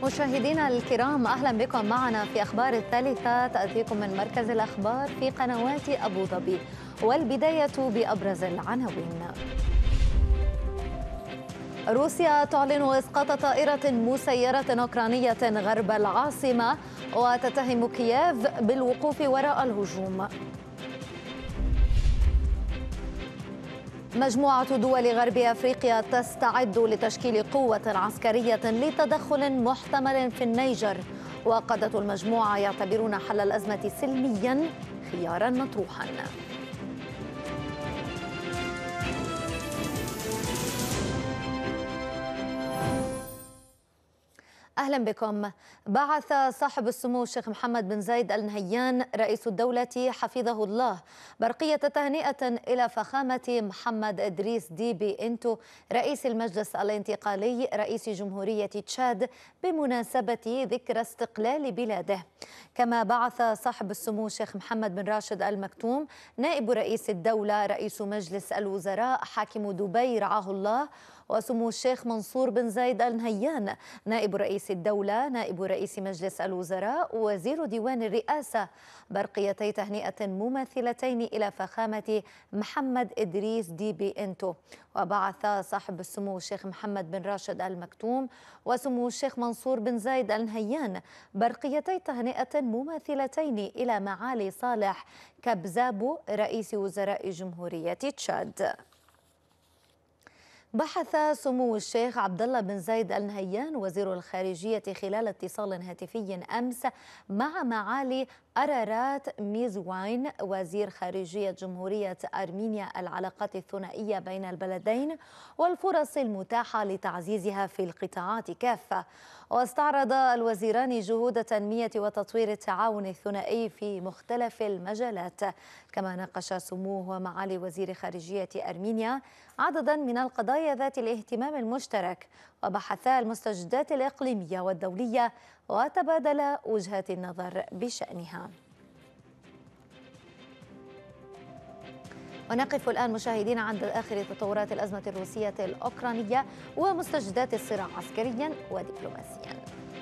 مشاهدينا الكرام، أهلا بكم معنا في أخبار الثالثة تأتيكم من مركز الأخبار في قنوات أبو ظبي. والبداية بأبرز العناوين. روسيا تعلن إسقاط طائرة مسيرة أوكرانية غرب العاصمة وتتهم كييف بالوقوف وراء الهجوم. مجموعة دول غرب أفريقيا تستعد لتشكيل قوة عسكرية لتدخل محتمل في النيجر، وقادة المجموعة يعتبرون حل الأزمة سلميا خيارا مطروحا. أهلا بكم. بعث صاحب السمو الشيخ محمد بن زايد آل نهيان رئيس الدولة حفظه الله برقية تهنئة إلى فخامة محمد إدريس ديبي إنتو رئيس المجلس الانتقالي رئيس جمهورية تشاد بمناسبة ذكرى استقلال بلاده. كما بعث صاحب السمو الشيخ محمد بن راشد آل مكتوم نائب رئيس الدولة رئيس مجلس الوزراء حاكم دبي رعاه الله، وسمو الشيخ منصور بن زايد آل نهيان نائب رئيس الدولة نائب رئيس مجلس الوزراء وزير ديوان الرئاسة برقيتي تهنئة مماثلتين إلى فخامة محمد إدريس ديبي إنتو. وبعث صاحب السمو الشيخ محمد بن راشد آل مكتوم وسمو الشيخ منصور بن زايد آل نهيان برقيتي تهنئة مماثلتين إلى معالي صالح كبزابو رئيس وزراء جمهورية تشاد. بحث سمو الشيخ عبد الله بن زايد آل نهيان وزير الخارجية خلال اتصال هاتفي أمس مع معالي أرارات ميزواين وزير خارجية جمهورية أرمينيا العلاقات الثنائية بين البلدين والفرص المتاحة لتعزيزها في القطاعات كافة. واستعرض الوزيران جهود تنمية وتطوير التعاون الثنائي في مختلف المجالات. كما ناقش سموه معالي وزير خارجية أرمينيا عددا من القضايا ذات الاهتمام المشترك، وبحثا المستجدات الإقليمية والدولية وتبادل وجهات النظر بشأنها. ونقف الآن مشاهدين عند آخر تطورات الأزمة الروسية الأوكرانية ومستجدات الصراع عسكريا ودبلوماسيا.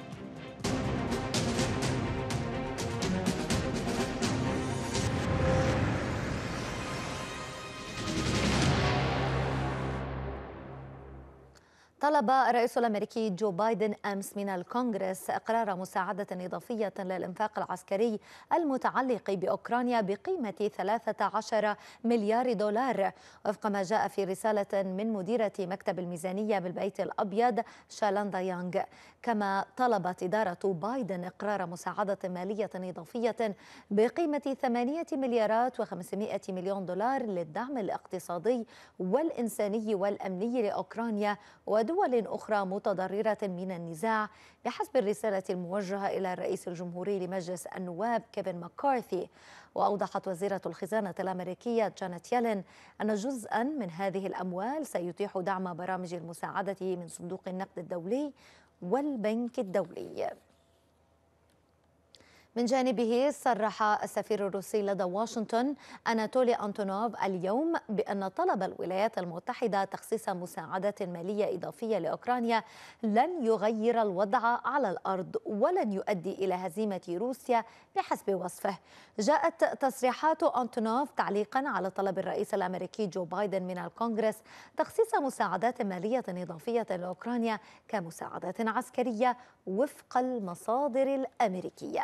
طلب الرئيس الأمريكي جو بايدن أمس من الكونغرس إقرار مساعدة إضافية للإنفاق العسكري المتعلق بأوكرانيا بقيمة 13 مليار دولار وفق ما جاء في رسالة من مديرة مكتب الميزانية بالبيت الأبيض شالاندا يانغ. كما طلبت إدارة بايدن إقرار مساعدة مالية إضافية بقيمة 8 مليارات و500 مليون دولار للدعم الاقتصادي والإنساني والأمني لأوكرانيا ودول أخرى متضررة من النزاع، بحسب الرسالة الموجهة إلى الرئيس الجمهوري لمجلس النواب كيفن ماكارثي. وأوضحت وزيرة الخزانة الأمريكية جانيت يالين أن جزءا من هذه الأموال سيتيح دعم برامج المساعدة من صندوق النقد الدولي والبنك الدولي. من جانبه صرح السفير الروسي لدى واشنطن أناتولي أنتونوف اليوم بأن طلب الولايات المتحدة تخصيص مساعدات مالية إضافية لأوكرانيا لن يغير الوضع على الأرض ولن يؤدي إلى هزيمة روسيا بحسب وصفه. جاءت تصريحات أنتونوف تعليقا على طلب الرئيس الأمريكي جو بايدن من الكونغرس تخصيص مساعدات مالية إضافية لأوكرانيا كمساعدات عسكرية وفق المصادر الأمريكية.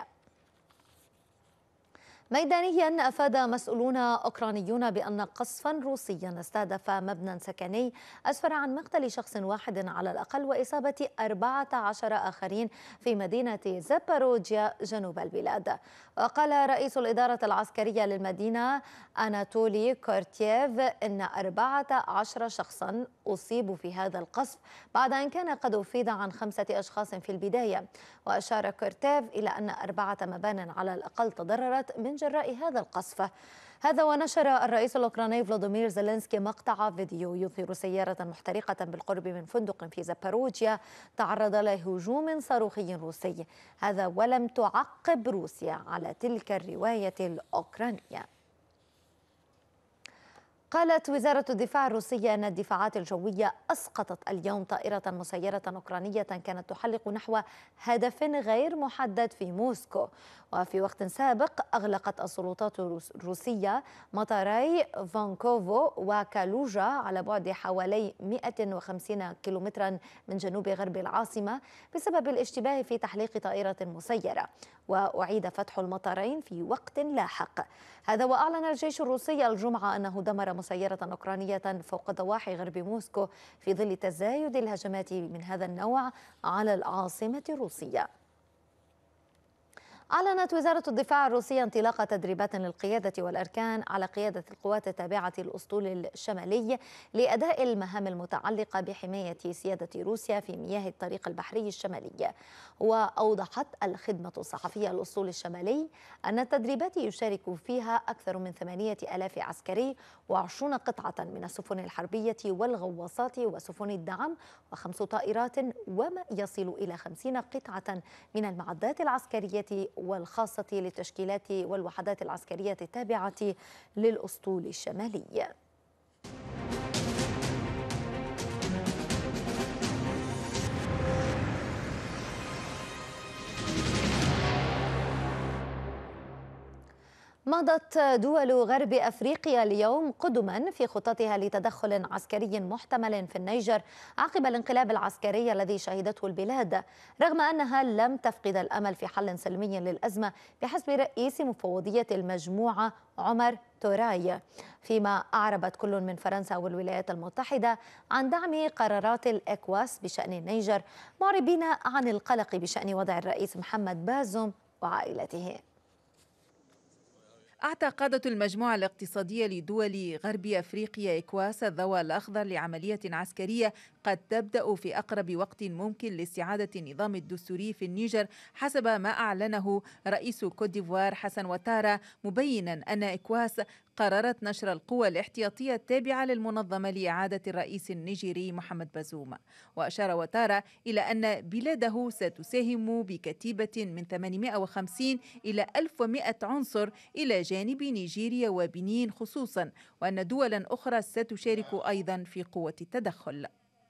ميدانيا أفاد مسؤولون أوكرانيون بأن قصفا روسيا استهدف مبنى سكني أسفر عن مقتل شخص واحد على الأقل وإصابة 14 آخرين في مدينة زاباروجيا جنوب البلاد. وقال رئيس الإدارة العسكرية للمدينة أناتولي كورتييف إن 14 شخصا أصيبوا في هذا القصف بعد أن كان قد أفيد عن 5 أشخاص في البداية. وأشار كورتييف إلى أن 4 مبان على الأقل تضررت من جراء هذا القصف. هذا ونشر الرئيس الأوكراني فلاديمير زيلينسكي مقطع فيديو يظهر سيارة محترقة بالقرب من فندق في زاباروجيا تعرض لهجوم صاروخي روسي، هذا ولم تعقب روسيا على تلك الرواية الأوكرانية. قالت وزارة الدفاع الروسية أن الدفاعات الجوية أسقطت اليوم طائرة مسيرة أوكرانية كانت تحلق نحو هدف غير محدد في موسكو. وفي وقت سابق أغلقت السلطات الروسية مطاري فانكوفو وكالوجا على بعد حوالي 150 كيلومترا من جنوب غرب العاصمة بسبب الاشتباه في تحليق طائرة مسيرة، وأعيد فتح المطارين في وقت لاحق. هذا وأعلن الجيش الروسي الجمعة أنه دمر مسيرة أوكرانية فوق ضواحي غرب موسكو في ظل تزايد الهجمات من هذا النوع على العاصمة الروسية. أعلنت وزارة الدفاع الروسية انطلاق تدريبات للقيادة والأركان على قيادة القوات التابعة للأسطول الشمالي لأداء المهام المتعلقة بحماية سيادة روسيا في مياه الطريق البحري الشمالي. وأوضحت الخدمة الصحفية للأسطول الشمالي أن التدريبات يشارك فيها أكثر من 8000 عسكري و20 قطعة من السفن الحربية والغواصات وسفن الدعم و5 طائرات وما يصل إلى 50 قطعة من المعدات العسكرية والخاصة للتشكيلات والوحدات العسكرية التابعة للأسطول الشمالي. مضت دول غرب أفريقيا اليوم قدما في خططها لتدخل عسكري محتمل في النيجر عقب الانقلاب العسكري الذي شهدته البلاد، رغم أنها لم تفقد الأمل في حل سلمي للأزمة بحسب رئيس مفوضية المجموعة عمر توراي، فيما أعربت كل من فرنسا والولايات المتحدة عن دعم قرارات الإكواس بشأن النيجر، معربين عن القلق بشأن وضع الرئيس محمد بازوم وعائلته. أعطى قادة المجموعة الاقتصادية لدول غرب أفريقيا إكواس الضوء الأخضر لعملية عسكرية قد تبدأ في أقرب وقت ممكن لاستعادة النظام الدستوري في النيجر حسب ما أعلنه رئيس كوت ديفوار حسن وتارا، مبينا أن إكواس قررت نشر القوى الاحتياطية التابعة للمنظمة لإعادة الرئيس النيجيري محمد بازوم. وأشار وتارا إلى أن بلاده ستساهم بكتيبة من 850 إلى 1100 عنصر إلى جانب نيجيريا وبنين خصوصا، وأن دولا أخرى ستشارك أيضا في قوة التدخل.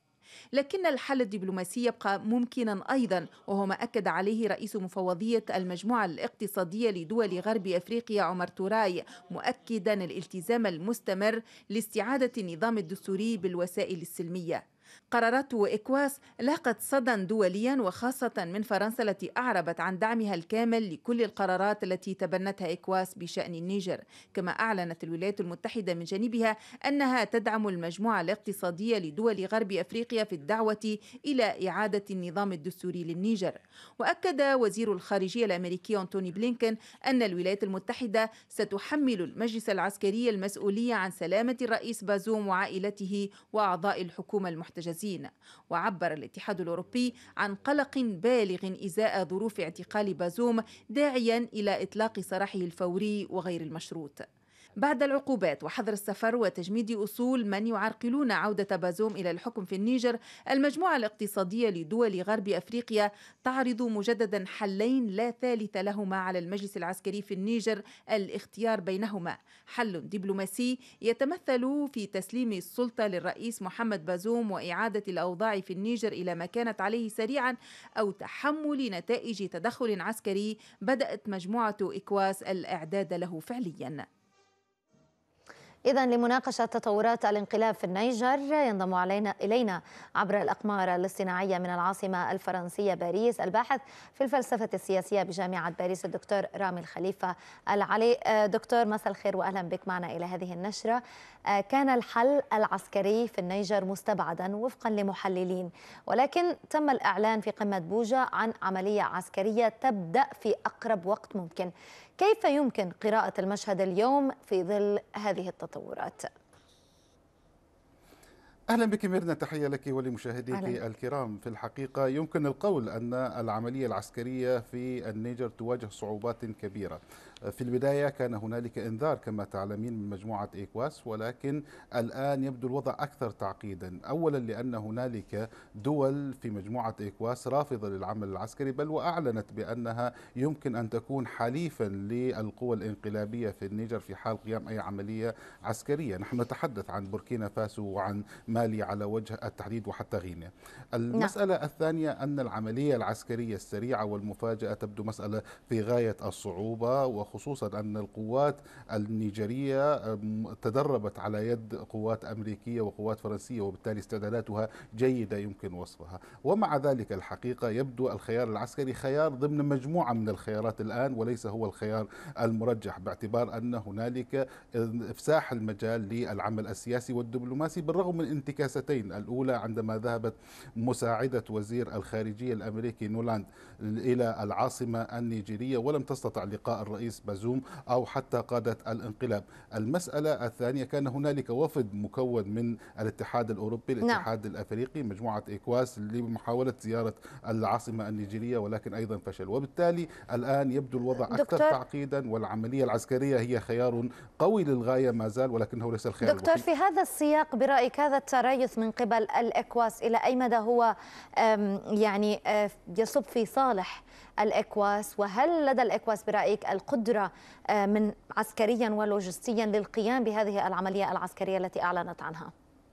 لكن الحل الدبلوماسي يبقى ممكنا أيضا، وهو ما أكد عليه رئيس مفوضية المجموعة الاقتصادية لدول غرب أفريقيا عمر توراي، مؤكدا الالتزام المستمر لاستعادة النظام الدستوري بالوسائل السلمية. قرارات إكواس لاقت صدى دوليا وخاصة من فرنسا التي أعربت عن دعمها الكامل لكل القرارات التي تبنتها إكواس بشأن النيجر، كما أعلنت الولايات المتحدة من جانبها أنها تدعم المجموعة الاقتصادية لدول غرب أفريقيا في الدعوة إلى إعادة النظام الدستوري للنيجر. وأكد وزير الخارجية الأمريكي أنتوني بلينكن أن الولايات المتحدة ستحمل المجلس العسكري المسؤولية عن سلامة الرئيس بازوم وعائلته وأعضاء الحكومة المحتجزين. وعبر الاتحاد الأوروبي عن قلق بالغ إزاء ظروف اعتقال بازوم، داعيا إلى إطلاق سراحه الفوري وغير المشروط. بعد العقوبات وحظر السفر وتجميد أصول من يعرقلون عودة بازوم إلى الحكم في النيجر، المجموعة الاقتصادية لدول غرب أفريقيا تعرض مجددا حلين لا ثالث لهما على المجلس العسكري في النيجر الاختيار بينهما: حل دبلوماسي يتمثل في تسليم السلطة للرئيس محمد بازوم وإعادة الأوضاع في النيجر إلى ما كانت عليه سريعا، أو تحمل نتائج تدخل عسكري بدأت مجموعة إكواس الإعداد له فعليا. إذن لمناقشة تطورات الانقلاب في النيجر ينضم إلينا عبر الأقمار الاصطناعية من العاصمة الفرنسية باريس الباحث في الفلسفة السياسية بجامعة باريس الدكتور رامي الخليفة العلي. دكتور مساء الخير وأهلا بك معنا إلى هذه النشرة. كان الحل العسكري في النيجر مستبعدا وفقا لمحللين، ولكن تم الإعلان في قمة بوجا عن عملية عسكرية تبدأ في أقرب وقت ممكن. كيف يمكن قراءة المشهد اليوم في ظل هذه التطورات؟ أهلا بك ميرنا، تحية لك ولمشاهديك الكرام. في الحقيقة يمكن القول أن العملية العسكرية في النيجر تواجه صعوبات كبيرة. في البداية كان هنالك إنذار كما تعلمين من مجموعة إيكواس، ولكن الآن يبدو الوضع أكثر تعقيدا. أولا لأن هنالك دول في مجموعة إيكواس رافضة للعمل العسكري، بل وأعلنت بأنها يمكن أن تكون حليفا للقوى الانقلابية في النيجر في حال قيام أي عملية عسكرية. نحن نتحدث عن بوركينا فاسو وعن مالي على وجه التحديد وحتى غينيا. المسألة الثانية أن العملية العسكرية السريعة والمفاجئة تبدو مسألة في غاية الصعوبة، وخصوصا أن القوات النيجيرية تدربت على يد قوات أمريكية وقوات فرنسية، وبالتالي استعداداتها جيدة يمكن وصفها. ومع ذلك الحقيقة يبدو الخيار العسكري خيار ضمن مجموعة من الخيارات الآن، وليس هو الخيار المرجح، باعتبار أن هنالك إفساح المجال للعمل السياسي والدبلوماسي، بالرغم من انتكاستين. الأولى عندما ذهبت مساعدة وزير الخارجية الأمريكي نولاند إلى العاصمة النيجيرية ولم تستطع لقاء الرئيس بازوم أو حتى قادة الانقلاب. المسألة الثانية كان هنالك وفد مكون من الاتحاد الأوروبي، الاتحاد الأفريقي، مجموعة إيكواس لمحاولة زيارة العاصمة النيجيرية، ولكن أيضا فشل. وبالتالي الآن يبدو الوضع أكثر تعقيدا، والعملية العسكرية هي خيار قوي للغاية ما زال، ولكنه ليس الخيار دكتور الوحيد. في هذا السياق برأيك هذا التريث من قبل الإكواس إلى أي مدى هو يعني يصب في صالح الإكواس؟ وهل لدى الإكواس برأيك القدرة من عسكريا ولوجستيا للقيام بهذه العملية العسكرية التي أعلنت عنها؟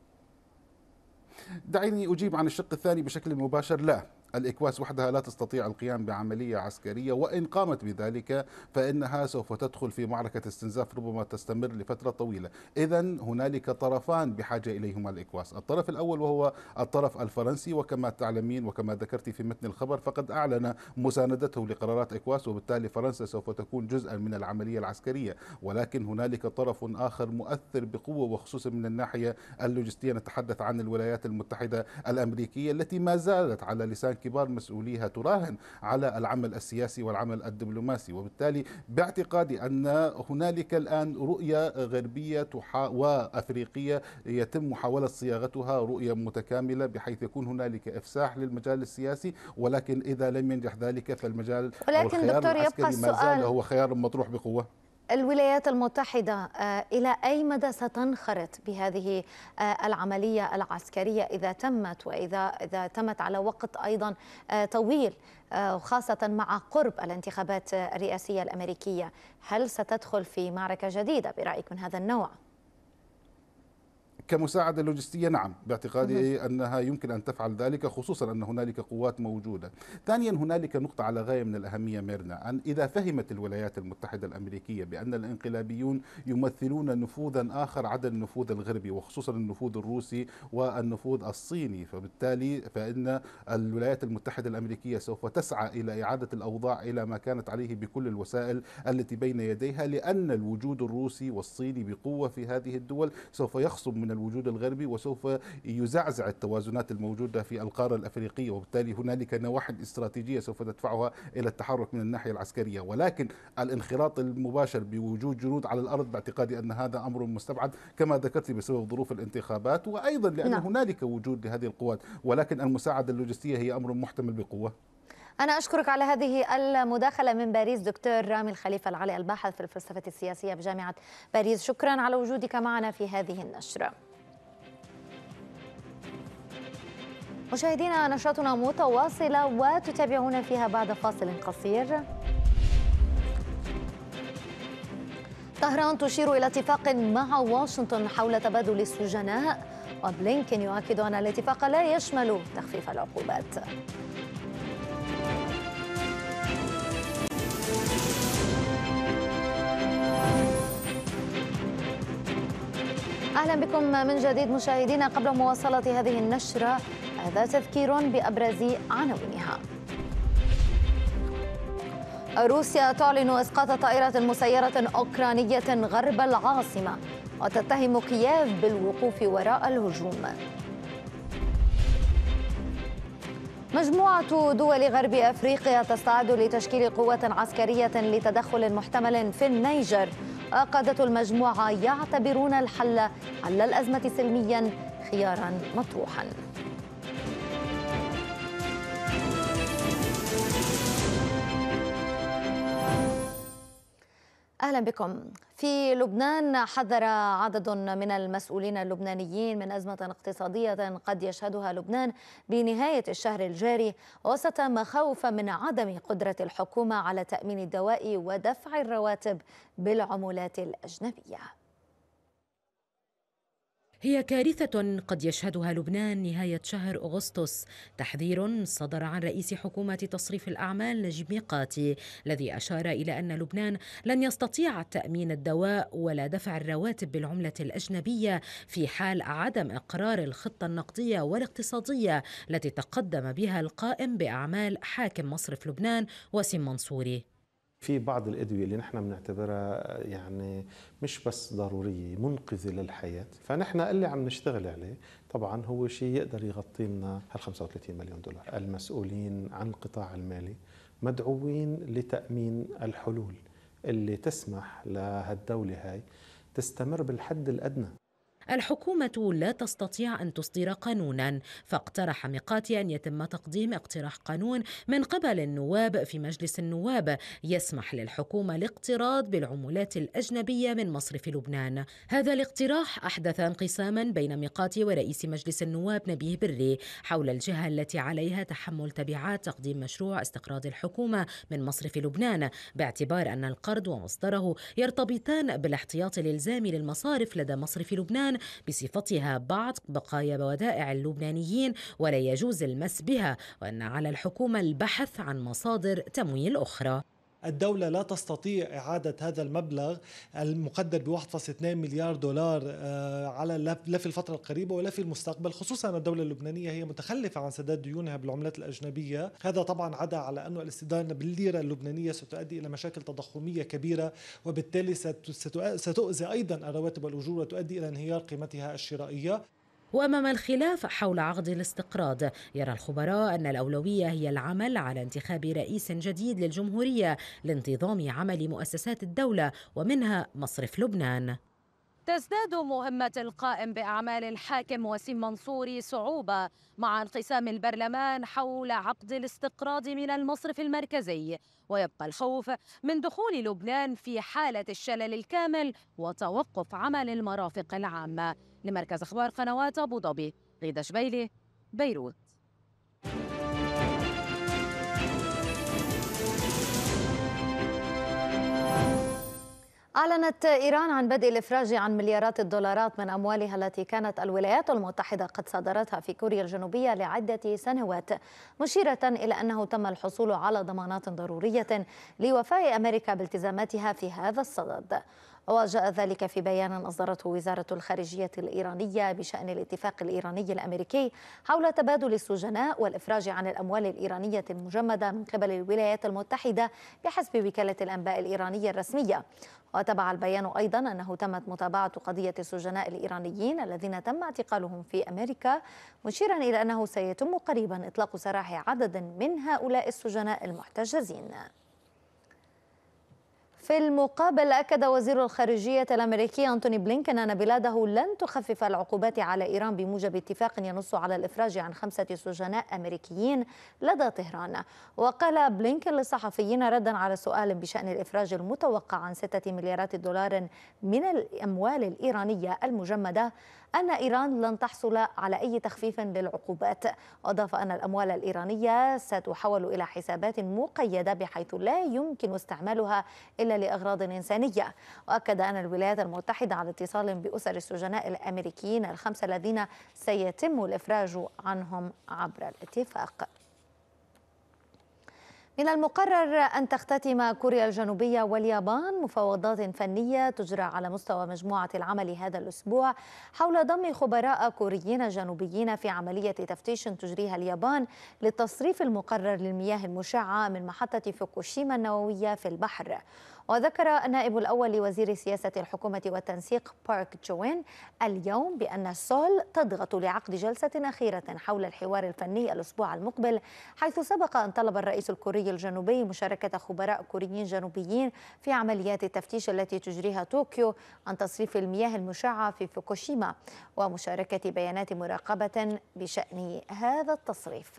دعيني أجيب عن الشق الثاني بشكل مباشر. لا، الإكواس وحدها لا تستطيع القيام بعملية عسكرية، وإن قامت بذلك فإنها سوف تدخل في معركة استنزاف ربما تستمر لفترة طويلة. إذن هنالك طرفان بحاجة إليهما الإكواس. الطرف الأول وهو الطرف الفرنسي، وكما تعلمين وكما ذكرت في متن الخبر فقد أعلن مساندته لقرارات إكواس، وبالتالي فرنسا سوف تكون جزءا من العملية العسكرية. ولكن هنالك طرف آخر مؤثر بقوة، وخصوصا من الناحية اللوجستية، نتحدث عن الولايات المتحدة الأمريكية التي ما زالت على لسان كبار مسؤوليها تراهن على العمل السياسي والعمل الدبلوماسي. وبالتالي باعتقادي أن هنالك الآن رؤية غربية وأفريقية يتم محاولة صياغتها، رؤية متكاملة بحيث يكون هنالك إفساح للمجال السياسي، ولكن إذا لم ينجح ذلك فالمجال أو الخيار العسكري ما زال هو خيار مطروح بقوة. الولايات المتحدة إلى أي مدى ستنخرط بهذه العملية العسكرية إذا تمت، وإذا تمت على وقت أيضا طويل، خاصة مع قرب الانتخابات الرئاسية الأمريكية؟ هل ستدخل في معركة جديدة برأيك من هذا النوع؟ كمساعدة لوجستية نعم، باعتقادي أنها يمكن أن تفعل ذلك، خصوصا أن هنالك قوات موجودة. ثانيا هنالك نقطة على غاية من الأهمية ميرنا، أن إذا فهمت الولايات المتحدة الأمريكية بأن الانقلابيون يمثلون نفوذا آخر عدا النفوذ الغربي، وخصوصا النفوذ الروسي والنفوذ الصيني، فإن الولايات المتحدة الأمريكية سوف تسعى إلى إعادة الأوضاع إلى ما كانت عليه بكل الوسائل التي بين يديها، لأن الوجود الروسي والصيني بقوة في هذه الدول سوف يخصم من الوجود الغربي، وسوف يزعزع التوازنات الموجودة في القارة الأفريقية، وبالتالي هنالك نواحي استراتيجية سوف تدفعها إلى التحرك من الناحية العسكرية. ولكن الانخراط المباشر بوجود جنود على الأرض باعتقادي أن هذا أمر مستبعد، كما ذكرت بسبب ظروف الانتخابات، وأيضا لأن هنالك وجود لهذه القوات، ولكن المساعدة اللوجستية هي أمر محتمل بقوة. أنا أشكرك على هذه المداخلة من باريس دكتور رامي الخليفة العلي، الباحث في الفلسفة السياسية بجامعة باريس. شكرا على وجودك معنا في هذه النشرة. مشاهدينا، نشرتنا متواصلة وتتابعون فيها بعد فاصل قصير. طهران تشير إلى اتفاق مع واشنطن حول تبادل السجناء، وبلينكين يؤكد أن الاتفاق لا يشمل تخفيف العقوبات. أهلا بكم من جديد مشاهدينا. قبل مواصلة هذه النشرة هذا تذكير بأبرز عناوينها. روسيا تعلن إسقاط طائرة مسيرة أوكرانية غرب العاصمة وتتهم كييف بالوقوف وراء الهجوم. مجموعة دول غرب أفريقيا تستعد لتشكيل قوة عسكرية لتدخل محتمل في النيجر، وقادة المجموعة يعتبرون حل الأزمة سلميا خيارا مطروحا. أهلا بكم. في لبنان حذر عدد من المسؤولين اللبنانيين من أزمة اقتصادية قد يشهدها لبنان بنهاية الشهر الجاري، وسط مخاوف من عدم قدرة الحكومة على تأمين الدواء ودفع الرواتب بالعملات الأجنبية. هي كارثة قد يشهدها لبنان نهاية شهر أغسطس. تحذير صدر عن رئيس حكومة تصريف الأعمال نجيب ميقاتي، الذي أشار إلى أن لبنان لن يستطيع تأمين الدواء ولا دفع الرواتب بالعملة الأجنبية في حال عدم إقرار الخطة النقدية والاقتصادية التي تقدم بها القائم بأعمال حاكم مصرف لبنان وسيم منصوري. في بعض الأدوية اللي نحن بنعتبرها يعني مش بس ضرورية، منقذة للحياة، فنحن اللي عم نشتغل عليه طبعا هو شيء يقدر يغطي لنا هال 35 مليون دولار. المسؤولين عن القطاع المالي مدعوين لتأمين الحلول اللي تسمح لهالدولة هاي تستمر بالحد الأدنى. الحكومة لا تستطيع أن تصدر قانونا، فاقترح ميقاتي أن يتم تقديم اقتراح قانون من قبل النواب في مجلس النواب يسمح للحكومة الاقتراض بالعملات الأجنبية من مصرف لبنان. هذا الاقتراح أحدث انقساما بين ميقاتي ورئيس مجلس النواب نبيه بري حول الجهة التي عليها تحمل تبعات تقديم مشروع استقراض الحكومة من مصرف لبنان، باعتبار أن القرض ومصدره يرتبطان بالاحتياط الإلزامي للمصارف لدى مصرف لبنان بصفتها بعض بقايا ودائع اللبنانيين ولا يجوز المس بها، وأن على الحكومة البحث عن مصادر تمويل أخرى. الدولة لا تستطيع إعادة هذا المبلغ المقدر ب 1.2 مليار دولار على لا في الفترة القريبة ولا في المستقبل، خصوصا أن الدولة اللبنانية هي متخلفة عن سداد ديونها بالعملات الأجنبية. هذا طبعا عدا على أنه الاستدانة بالليرة اللبنانية ستؤدي إلى مشاكل تضخمية كبيرة، وبالتالي ستؤذي أيضا الرواتب والأجور وتؤدي إلى انهيار قيمتها الشرائية. وأمام الخلاف حول عقد الاستقراض، يرى الخبراء أن الأولوية هي العمل على انتخاب رئيس جديد للجمهورية لانتظام عمل مؤسسات الدولة ومنها مصرف لبنان. تزداد مهمة القائم بأعمال الحاكم وسيم منصوري صعوبة مع انقسام البرلمان حول عقد الاستقراض من المصرف المركزي، ويبقى الخوف من دخول لبنان في حالة الشلل الكامل وتوقف عمل المرافق العامة. لمركز أخبار قنوات أبو ظبي، غيدة شبيلي، بيروت. أعلنت إيران عن بدء الإفراج عن مليارات الدولارات من أموالها التي كانت الولايات المتحدة قد صادرتها في كوريا الجنوبية لعدة سنوات، مشيرة إلى أنه تم الحصول على ضمانات ضرورية لوفاء أمريكا بالتزاماتها في هذا الصدد. وجاء ذلك في بيان أصدرته وزارة الخارجية الإيرانية بشأن الاتفاق الإيراني الأمريكي حول تبادل السجناء والإفراج عن الأموال الإيرانية المجمدة من قبل الولايات المتحدة بحسب وكالة الأنباء الإيرانية الرسمية. وتبع البيان أيضا أنه تمت متابعة قضية السجناء الإيرانيين الذين تم اعتقالهم في أمريكا، مشيرا إلى أنه سيتم قريبا إطلاق سراح عدد من هؤلاء السجناء المحتجزين. في المقابل أكد وزير الخارجية الأمريكي أنتوني بلينكن أن بلاده لن تخفف العقوبات على إيران بموجب اتفاق ينص على الإفراج عن 5 سجناء أمريكيين لدى طهران. وقال بلينكن للصحفيين ردا على سؤال بشأن الإفراج المتوقع عن 6 مليارات دولار من الأموال الإيرانية المجمدة أن إيران لن تحصل على أي تخفيف للعقوبات. وأضاف أن الأموال الإيرانية ستحول إلى حسابات مقيدة بحيث لا يمكن استعمالها إلا لأغراض إنسانية. وأكد أن الولايات المتحدة على اتصال بأسر السجناء الأمريكيين ال5 الذين سيتم الإفراج عنهم عبر الاتفاق. من المقرر أن تختتم كوريا الجنوبية واليابان مفاوضات فنية تجرى على مستوى مجموعة العمل هذا الأسبوع حول ضم خبراء كوريين جنوبيين في عملية تفتيش تجريها اليابان للتصريف المقرر للمياه المشعة من محطة فوكوشيما النووية في البحر. وذكر النائب الأول لوزير سياسة الحكومة والتنسيق بارك جوين اليوم بأن سول تضغط لعقد جلسة أخيرة حول الحوار الفني الأسبوع المقبل، حيث سبق أن طلب الرئيس الكوري الجنوبي مشاركة خبراء كوريين جنوبيين في عمليات التفتيش التي تجريها طوكيو عن تصريف المياه المشعة في فوكوشيما ومشاركة بيانات مراقبة بشأن هذا التصريف.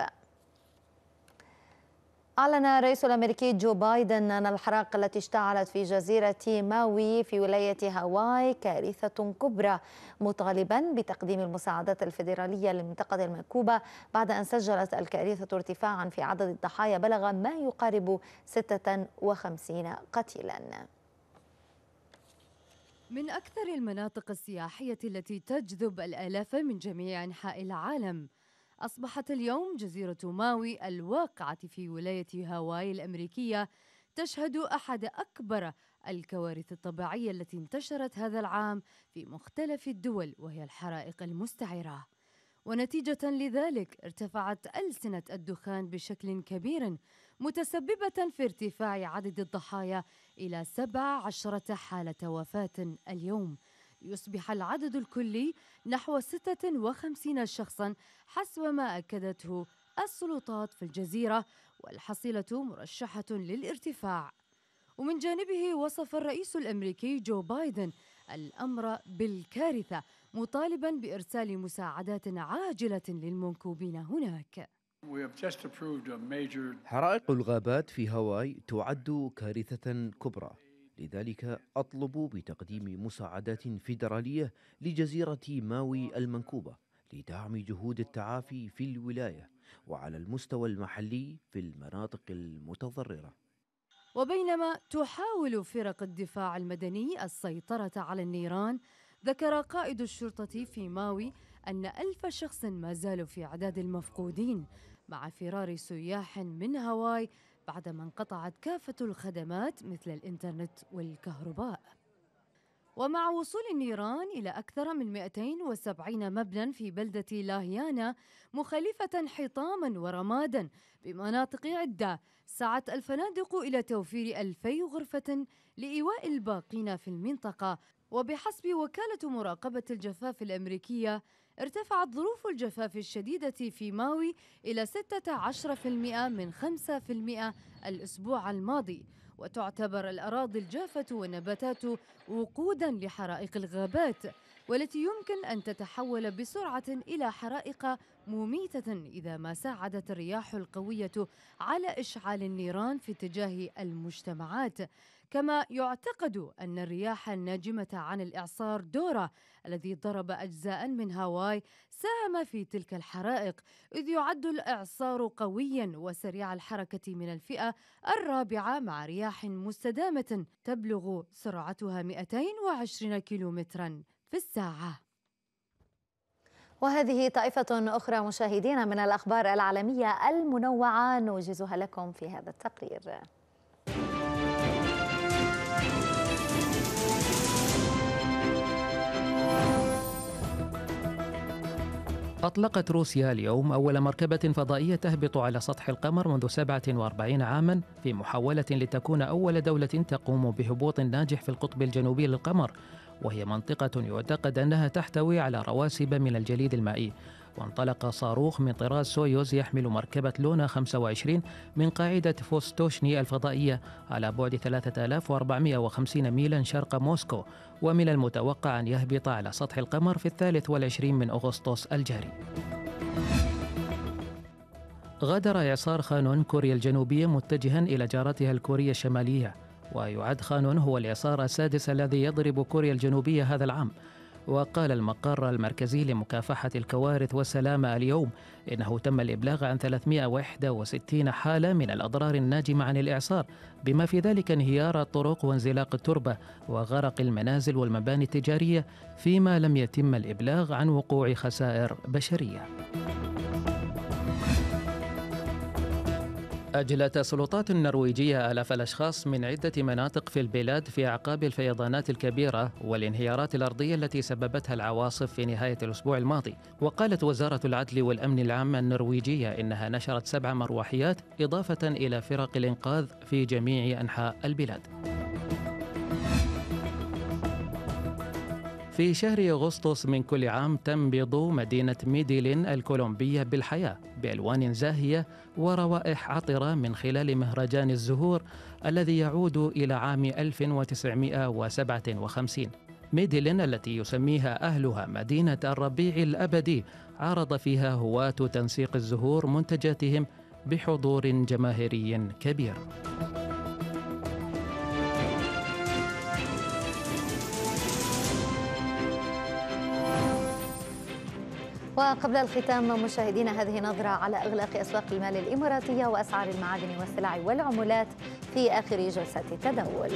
أعلن الرئيس الأمريكي جو بايدن أن الحرائق التي اشتعلت في جزيرة ماوي في ولاية هاواي كارثة كبرى، مطالبا بتقديم المساعدات الفيدرالية للمنطقة المنكوبة بعد أن سجلت الكارثة ارتفاعا في عدد الضحايا بلغ ما يقارب 56 قتيلا. من أكثر المناطق السياحية التي تجذب الآلاف من جميع أنحاء العالم، أصبحت اليوم جزيرة ماوي الواقعة في ولاية هاواي الأمريكية تشهد أحد أكبر الكوارث الطبيعية التي انتشرت هذا العام في مختلف الدول، وهي الحرائق المستعرة. ونتيجة لذلك ارتفعت ألسنة الدخان بشكل كبير، متسببة في ارتفاع عدد الضحايا إلى 17 حالة وفاة اليوم، ليصبح العدد الكلي نحو 56 شخصاً حسب ما أكدته السلطات في الجزيرة، والحصيلة مرشحة للارتفاع. ومن جانبه وصف الرئيس الأمريكي جو بايدن الأمر بالكارثة، مطالباً بإرسال مساعدات عاجلة للمنكوبين هناك. حرائق الغابات في هاواي تعد كارثة كبرى، لذلك أطلب بتقديم مساعدات فيدرالية لجزيرة ماوي المنكوبة لدعم جهود التعافي في الولاية وعلى المستوى المحلي في المناطق المتضررة. وبينما تحاول فرق الدفاع المدني السيطرة على النيران، ذكر قائد الشرطة في ماوي أن 1000 شخص ما زالوا في أعداد المفقودين مع فرار سياح من هاواي بعدما انقطعت كافة الخدمات مثل الإنترنت والكهرباء. ومع وصول النيران إلى أكثر من 270 مبنى في بلدة لاهيانا مخلفة حطاما ورمادا بمناطق عدة، سعت الفنادق إلى توفير 2000 غرفة لإيواء الباقين في المنطقة. وبحسب وكالة مراقبة الجفاف الأمريكية، ارتفعت ظروف الجفاف الشديدة في ماوي إلى 16% من 5% الأسبوع الماضي، وتعتبر الأراضي الجافة والنباتات وقوداً لحرائق الغابات، والتي يمكن أن تتحول بسرعة إلى حرائق مميتة إذا ما ساعدت الرياح القوية على إشعال النيران في اتجاه المجتمعات. كما يعتقد أن الرياح الناجمة عن الإعصار دورا الذي ضرب أجزاء من هاواي ساهم في تلك الحرائق، إذ يعد الإعصار قويا وسريع الحركة من الفئة الرابعة مع رياح مستدامة تبلغ سرعتها 220 كيلومترا في الساعة. وهذه طائفة أخرى مشاهدينا من الأخبار العالمية المنوعة نوجزها لكم في هذا التقرير. أطلقت روسيا اليوم أول مركبة فضائية تهبط على سطح القمر منذ 47 عاما في محاولة لتكون أول دولة تقوم بهبوط ناجح في القطب الجنوبي للقمر، وهي منطقة يعتقد أنها تحتوي على رواسب من الجليد المائي. وانطلق صاروخ من طراز سويوز يحمل مركبة لونا 25 من قاعدة فوستوشني الفضائية على بعد 3450 ميلا شرق موسكو، ومن المتوقع أن يهبط على سطح القمر في 23 من أغسطس الجاري. غادر إعصار خانون كوريا الجنوبية متجها إلى جارتها الكورية الشمالية، ويعد خانون هو الإعصار السادس الذي يضرب كوريا الجنوبية هذا العام. وقال المقر المركزي لمكافحة الكوارث والسلامة اليوم إنه تم الإبلاغ عن 361 حالة من الأضرار الناجمة عن الإعصار، بما في ذلك انهيار الطرق وانزلاق التربة وغرق المنازل والمباني التجارية، فيما لم يتم الإبلاغ عن وقوع خسائر بشرية. أجلت السلطات النرويجية آلاف الأشخاص من عدة مناطق في البلاد في أعقاب الفيضانات الكبيرة والانهيارات الأرضية التي سببتها العواصف في نهاية الأسبوع الماضي. وقالت وزارة العدل والأمن العام النرويجية إنها نشرت 7 مروحيات إضافة إلى فرق الإنقاذ في جميع أنحاء البلاد. في شهر أغسطس من كل عام تنبض مدينة ميديلين الكولومبية بالحياة بألوان زاهية وروائح عطرة من خلال مهرجان الزهور الذي يعود إلى عام 1957. ميديلين التي يسميها أهلها مدينة الربيع الأبدي عرض فيها هواة تنسيق الزهور منتجاتهم بحضور جماهيري كبير. وقبل الختام مشاهدينا هذه نظرة على إغلاق أسواق المال الإماراتية وأسعار المعادن والسلع والعملات في آخر جلسة تداول.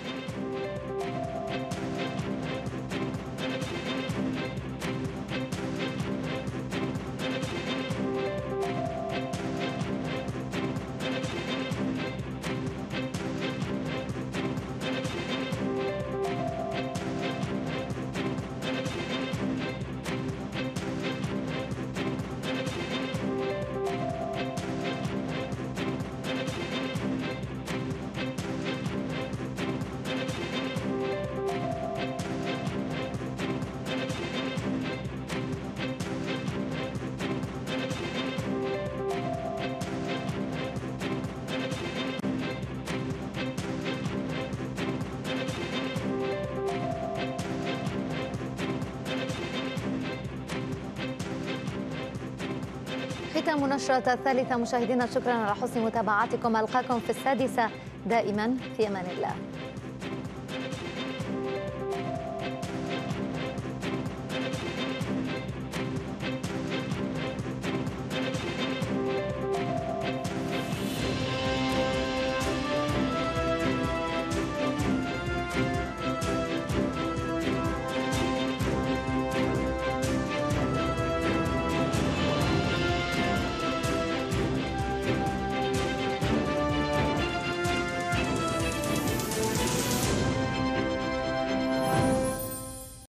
ختام نشرة الثالثة مشاهدينا، شكرا على حسن متابعتكم. ألقاكم في السادسة دائما في أمان الله.